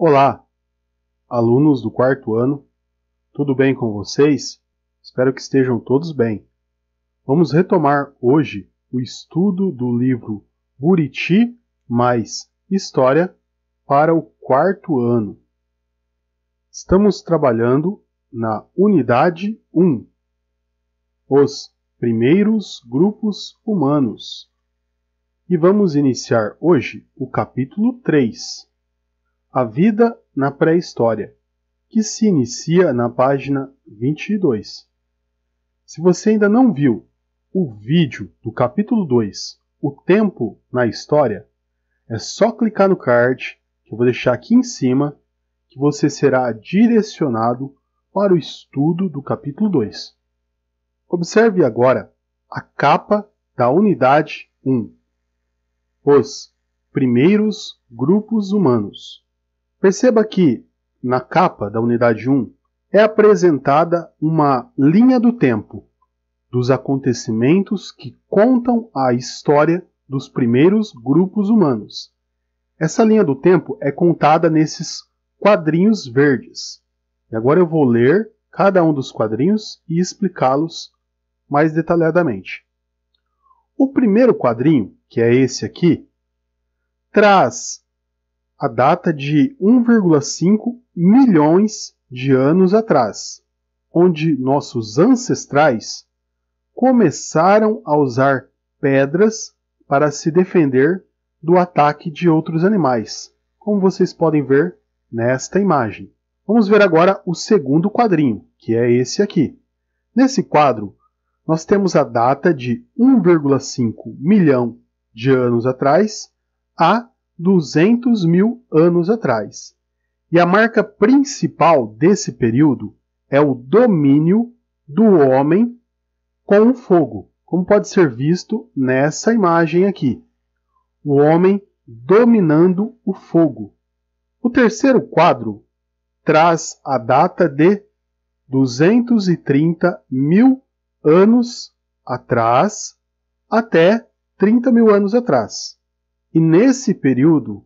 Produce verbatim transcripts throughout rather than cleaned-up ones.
Olá, alunos do quarto ano, tudo bem com vocês? Espero que estejam todos bem. Vamos retomar hoje o estudo do livro Buriti mais História para o quarto ano. Estamos trabalhando na unidade um, os primeiros grupos humanos. E vamos iniciar hoje o capítulo três. A vida na pré-história, que se inicia na página vinte e dois. Se você ainda não viu o vídeo do capítulo dois, O Tempo na História, é só clicar no card, que eu vou deixar aqui em cima, que você será direcionado para o estudo do capítulo dois. Observe agora a capa da unidade um. Os primeiros grupos humanos. Perceba que, na capa da unidade um, é apresentada uma linha do tempo dos acontecimentos que contam a história dos primeiros grupos humanos. Essa linha do tempo é contada nesses quadrinhos verdes. E agora eu vou ler cada um dos quadrinhos e explicá-los mais detalhadamente. O primeiro quadrinho, que é esse aqui, traz a data de um vírgula cinco milhões de anos atrás, onde nossos ancestrais começaram a usar pedras para se defender do ataque de outros animais, como vocês podem ver nesta imagem. Vamos ver agora o segundo quadrinho, que é esse aqui. Nesse quadro, nós temos a data de um vírgula cinco milhão de anos atrás a duzentos mil anos atrás. E a marca principal desse período é o domínio do homem com o fogo, como pode ser visto nessa imagem aqui. O homem dominando o fogo. O terceiro quadro traz a data de duzentos e trinta mil anos atrás até trinta mil anos atrás. E nesse período,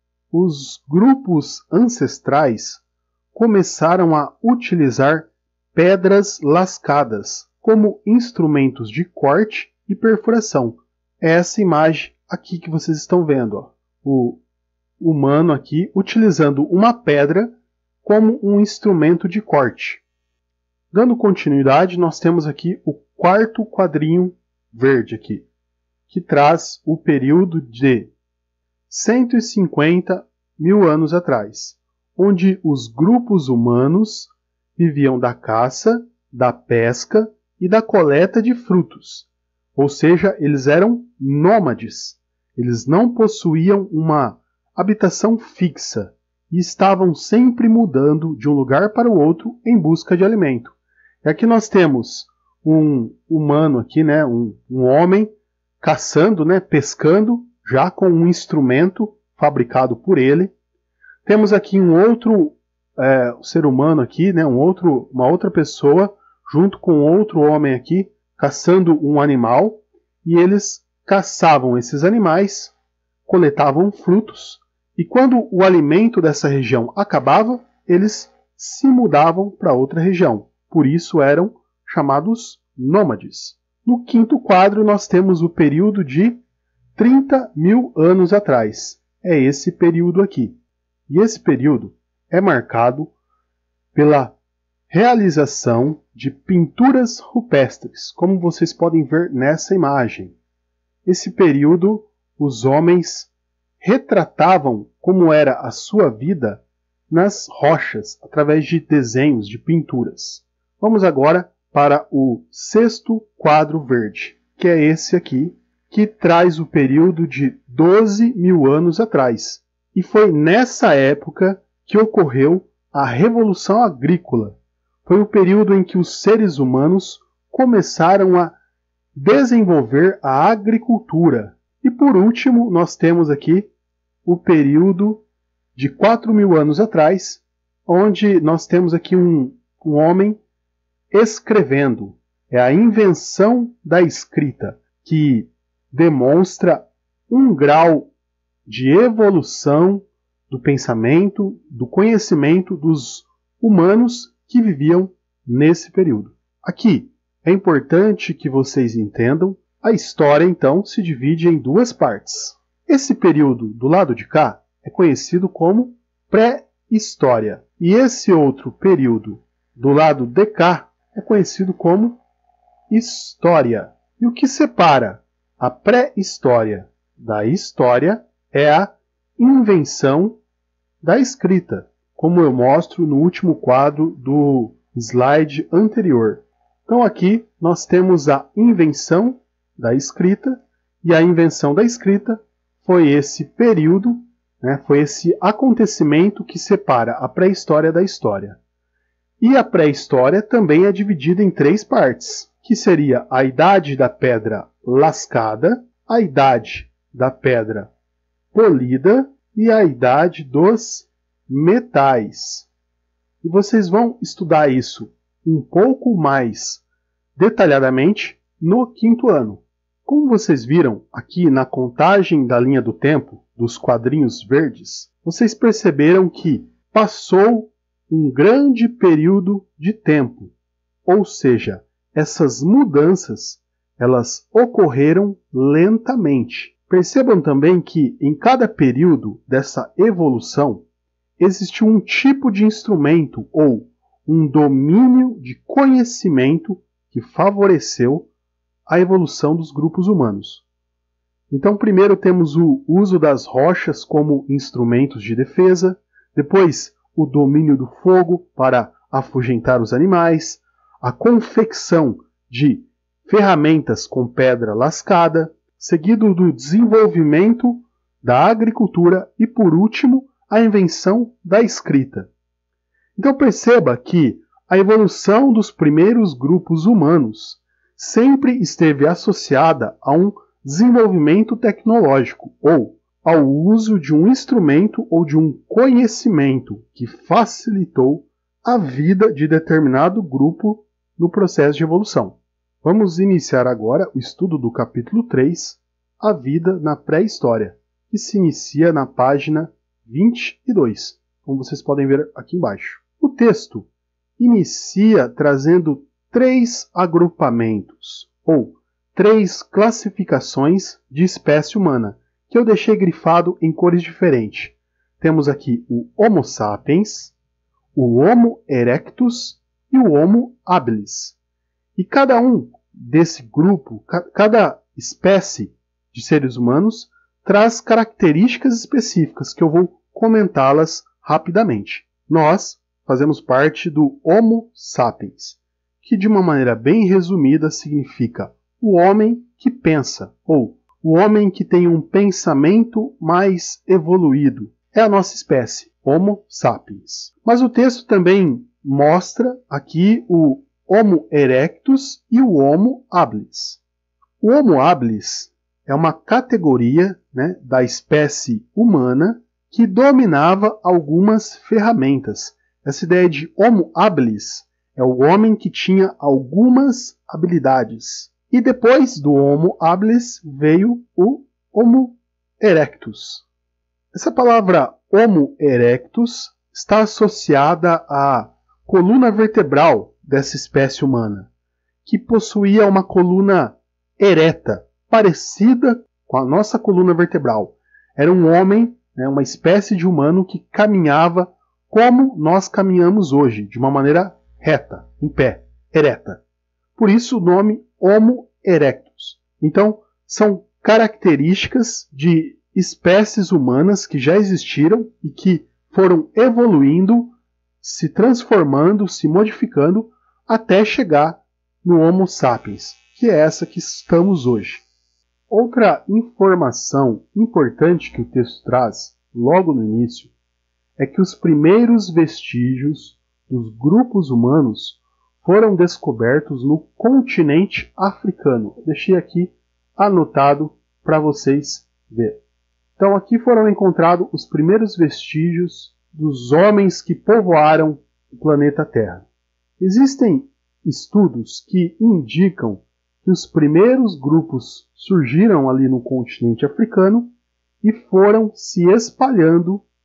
os grupos ancestrais começaram a utilizar pedras lascadas como instrumentos de corte e perfuração. É essa imagem aqui que vocês estão vendo, ó. O humano aqui utilizando uma pedra como um instrumento de corte. Dando continuidade, nós temos aqui o quarto quadrinho verde aqui, que traz o período de cento e cinquenta mil anos atrás, onde os grupos humanos viviam da caça, da pesca e da coleta de frutos. Ou seja, eles eram nômades. Eles não possuíam uma habitação fixa e estavam sempre mudando de um lugar para o outro em busca de alimento. E aqui nós temos um humano aqui, né, um, um homem caçando, né, pescando, já com um instrumento fabricado por ele. Temos aqui um outro é, ser humano aqui, né, um outro, uma outra pessoa, junto com outro homem aqui, caçando um animal, e eles caçavam esses animais, coletavam frutos, e quando o alimento dessa região acabava, eles se mudavam para outra região. Por isso eram chamados nômades. No quinto quadro nós temos o período de trinta mil anos atrás. É esse período aqui. E esse período é marcado pela realização de pinturas rupestres, como vocês podem ver nessa imagem. Esse período, os homens retratavam como era a sua vida nas rochas, através de desenhos, de pinturas. Vamos agora para o sexto quadro verde, que é esse aqui, que traz o período de doze mil anos atrás. E foi nessa época que ocorreu a Revolução Agrícola. Foi o período em que os seres humanos começaram a desenvolver a agricultura. E por último, nós temos aqui o período de quatro mil anos atrás, onde nós temos aqui um, um homem escrevendo. É a invenção da escrita, que demonstra um grau de evolução do pensamento, do conhecimento dos humanos que viviam nesse período. Aqui é importante que vocês entendam, a história então se divide em duas partes. Esse período do lado de cá é conhecido como pré-história, e esse outro período do lado de cá é conhecido como história. E o que separa a pré-história da história é a invenção da escrita, como eu mostro no último quadro do slide anterior. Então aqui nós temos a invenção da escrita, e a invenção da escrita foi esse período, né, foi esse acontecimento que separa a pré-história da história. E a pré-história também é dividida em três partes, que seria a idade da pedra lascada, a idade da pedra polida e a idade dos metais. E vocês vão estudar isso um pouco mais detalhadamente no quinto ano. Como vocês viram aqui na contagem da linha do tempo, dos quadrinhos verdes, vocês perceberam que passou um grande período de tempo, ou seja, essas mudanças elas ocorreram lentamente. Percebam também que em cada período dessa evolução existiu um tipo de instrumento ou um domínio de conhecimento que favoreceu a evolução dos grupos humanos. Então, primeiro temos o uso das rochas como instrumentos de defesa, depois o domínio do fogo para afugentar os animais, a confecção de ferramentas com pedra lascada, seguido do desenvolvimento da agricultura e, por último, a invenção da escrita. Então perceba que a evolução dos primeiros grupos humanos sempre esteve associada a um desenvolvimento tecnológico ou ao uso de um instrumento ou de um conhecimento que facilitou a vida de determinado grupo no processo de evolução. Vamos iniciar agora o estudo do capítulo três, A Vida na Pré-História, que se inicia na página vinte e dois, como vocês podem ver aqui embaixo. O texto inicia trazendo três agrupamentos, ou três classificações de espécie humana, que eu deixei grifado em cores diferentes. Temos aqui o Homo sapiens, o Homo erectus e o Homo habilis. E cada um desse grupo, cada espécie de seres humanos, traz características específicas que eu vou comentá-las rapidamente. Nós fazemos parte do Homo sapiens, que de uma maneira bem resumida significa o homem que pensa, ou o homem que tem um pensamento mais evoluído. É a nossa espécie, Homo sapiens. Mas o texto também mostra aqui o Homo erectus e o Homo habilis. O Homo habilis é uma categoria, né, da espécie humana que dominava algumas ferramentas. Essa ideia de Homo habilis é o homem que tinha algumas habilidades. E depois do Homo habilis veio o Homo erectus. Essa palavra Homo erectus está associada à coluna vertebral dessa espécie humana, que possuía uma coluna ereta, parecida com a nossa coluna vertebral. Era um homem, né, uma espécie de humano que caminhava como nós caminhamos hoje, de uma maneira reta, em pé, ereta. Por isso o nome Homo erectus. Então, são características de espécies humanas que já existiram e que foram evoluindo, se transformando, se modificando, até chegar no Homo sapiens, que é essa que estamos hoje. Outra informação importante que o texto traz, logo no início, é que os primeiros vestígios dos grupos humanos foram descobertos no continente africano. Eu deixei aqui anotado para vocês verem. Então aqui foram encontrados os primeiros vestígios dos homens que povoaram o planeta Terra. Existem estudos que indicam que os primeiros grupos surgiram ali no continente africano e foram se espalhando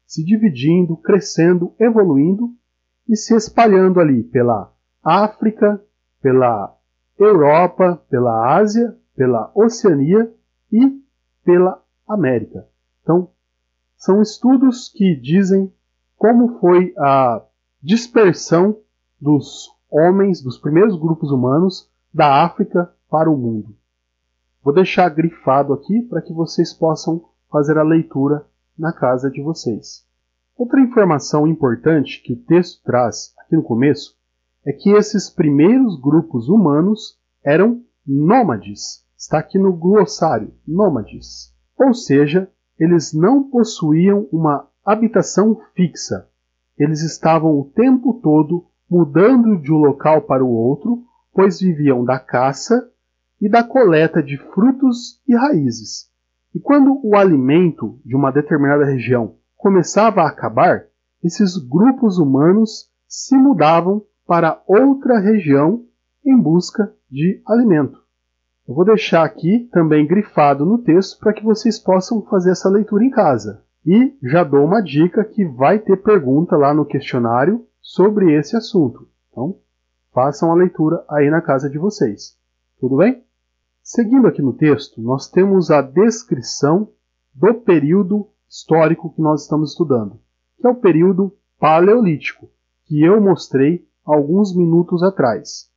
se dividindo, crescendo, evoluindo e se espalhando ali pela África, pela Europa, pela Ásia, pela Oceania e pela América. Então, são estudos que dizem como foi a dispersão dos homens, dos primeiros grupos humanos, da África para o mundo. Vou deixar grifado aqui para que vocês possam fazer a leitura na casa de vocês. Outra informação importante que o texto traz aqui no começo é que esses primeiros grupos humanos eram nômades. Está aqui no glossário, nômades. Ou seja, eles não possuíam uma habitação fixa. Eles estavam o tempo todo mudando de um local para o outro, pois viviam da caça e da coleta de frutos e raízes. E quando o alimento de uma determinada região começava a acabar, esses grupos humanos se mudavam para outra região em busca de alimento. Eu vou deixar aqui também grifado no texto para que vocês possam fazer essa leitura em casa. E já dou uma dica que vai ter pergunta lá no questionário sobre esse assunto. Então, façam a leitura aí na casa de vocês. Tudo bem? Seguindo aqui no texto, nós temos a descrição do período histórico que nós estamos estudando, que é o período paleolítico, que eu mostrei alguns minutos atrás.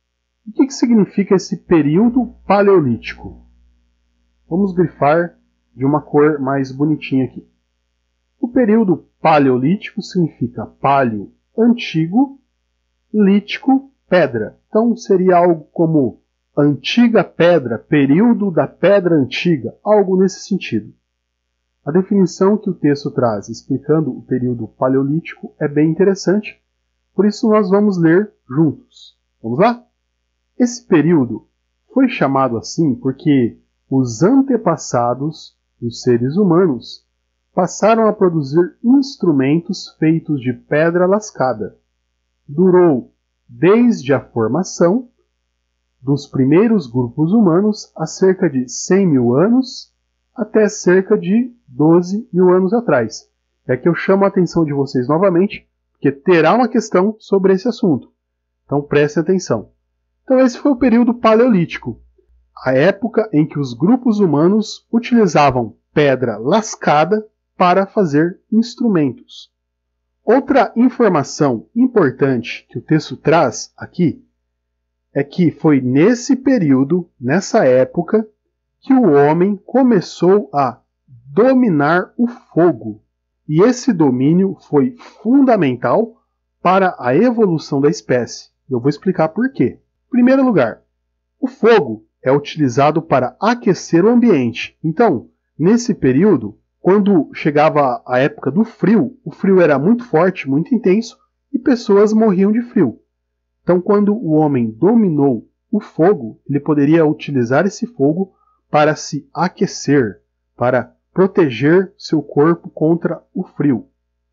O que, que significa esse período paleolítico? Vamos grifar de uma cor mais bonitinha aqui. O período paleolítico significa paleo, antigo, lítico, pedra. Então seria algo como antiga pedra, período da pedra antiga, algo nesse sentido. A definição que o texto traz explicando o período paleolítico é bem interessante, por isso nós vamos ler juntos. Vamos lá? Esse período foi chamado assim porque os antepassados dos seres humanos passaram a produzir instrumentos feitos de pedra lascada. Durou desde a formação dos primeiros grupos humanos há cerca de cem mil anos até cerca de doze mil anos atrás. É que eu chamo a atenção de vocês novamente, porque terá uma questão sobre esse assunto. Então prestem atenção. Então esse foi o período paleolítico, a época em que os grupos humanos utilizavam pedra lascada para fazer instrumentos. Outra informação importante que o texto traz aqui é que foi nesse período, nessa época, que o homem começou a dominar o fogo. E esse domínio foi fundamental para a evolução da espécie. Eu vou explicar por quê. Em primeiro lugar, o fogo é utilizado para aquecer o ambiente. Então, nesse período, quando chegava a época do frio, o frio era muito forte, muito intenso, e pessoas morriam de frio. Então, quando o homem dominou o fogo, ele poderia utilizar esse fogo para se aquecer, para proteger seu corpo contra o frio.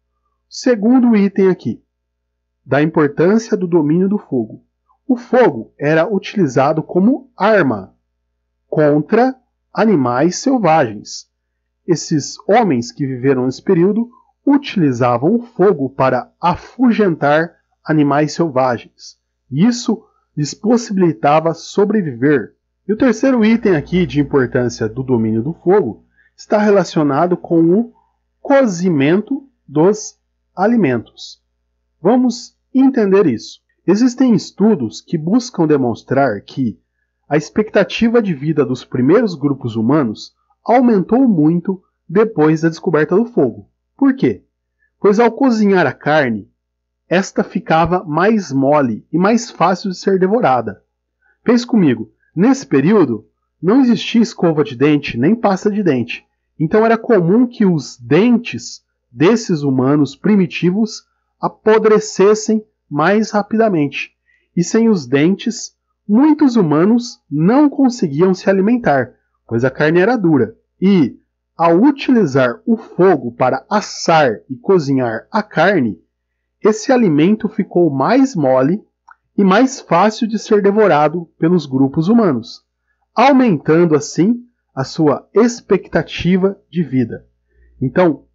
Segundo item aqui, da importância do domínio do fogo. O fogo era utilizado como arma contra animais selvagens. Esses homens que viveram nesse período utilizavam o fogo para afugentar animais selvagens. Isso lhes possibilitava sobreviver. E o terceiro item aqui de importância do domínio do fogo está relacionado com o cozimento dos alimentos. Vamos entender isso. Existem estudos que buscam demonstrar que a expectativa de vida dos primeiros grupos humanos aumentou muito depois da descoberta do fogo. Por quê? Pois ao cozinhar a carne, esta ficava mais mole e mais fácil de ser devorada. Pense comigo, nesse período não existia escova de dente nem pasta de dente, então era comum que os dentes desses humanos primitivos apodrecessem mais rapidamente. E sem os dentes, muitos humanos não conseguiam se alimentar, pois a carne era dura. E, ao utilizar o fogo para assar e cozinhar a carne, esse alimento ficou mais mole e mais fácil de ser devorado pelos grupos humanos, aumentando assim a sua expectativa de vida. Então,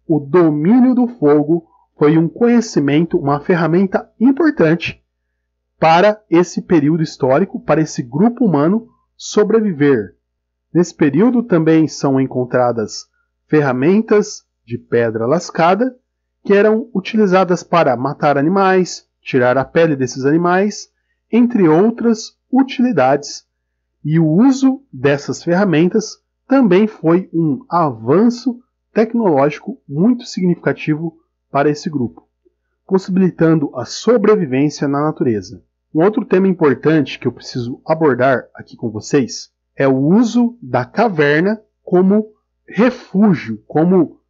o domínio do fogo foi um conhecimento, uma ferramenta importante para esse período histórico, para esse grupo humano sobreviver. Nesse período também são encontradas ferramentas de pedra lascada que eram utilizadas para matar animais, tirar a pele desses animais, entre outras utilidades. E o uso dessas ferramentas também foi um avanço tecnológico muito significativo para esse grupo, possibilitando a sobrevivência na natureza. Um outro tema importante que eu preciso abordar aqui com vocês é o uso da caverna como refúgio, como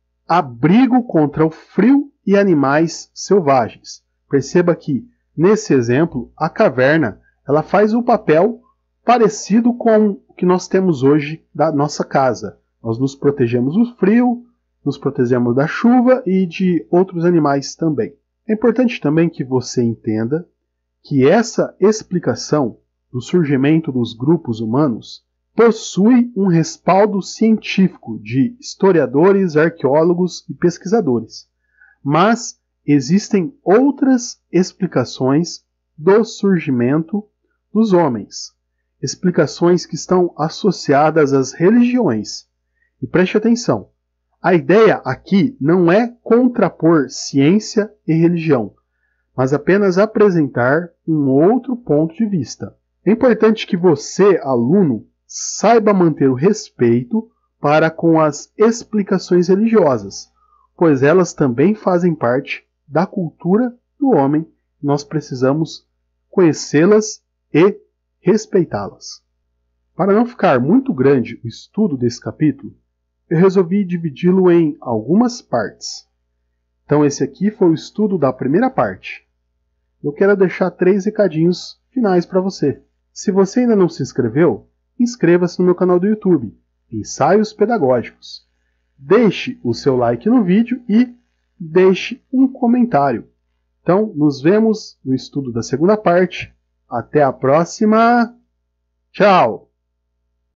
abrigo contra o frio e animais selvagens. Perceba que, nesse exemplo, a caverna ela faz o papel parecido com o que nós temos hoje da nossa casa. Nós nos protegemos do frio, nos protegemos da chuva e de outros animais também. É importante também que você entenda que essa explicação do surgimento dos grupos humanos possui um respaldo científico de historiadores, arqueólogos e pesquisadores. Mas existem outras explicações do surgimento dos homens. Explicações que estão associadas às religiões. E preste atenção, a ideia aqui não é contrapor ciência e religião, mas apenas apresentar um outro ponto de vista. É importante que você, aluno, saiba manter o respeito para com as explicações religiosas, pois elas também fazem parte da cultura do homem. Nós precisamos conhecê-las e respeitá-las. Para não ficar muito grande o estudo desse capítulo, eu resolvi dividi-lo em algumas partes. Então esse aqui foi o estudo da primeira parte. Eu quero deixar três recadinhos finais para você. Se você ainda não se inscreveu, inscreva-se no meu canal do YouTube, Ensaios Pedagógicos. Deixe o seu like no vídeo e deixe um comentário. Então, nos vemos no estudo da segunda parte. Até a próxima. Tchau!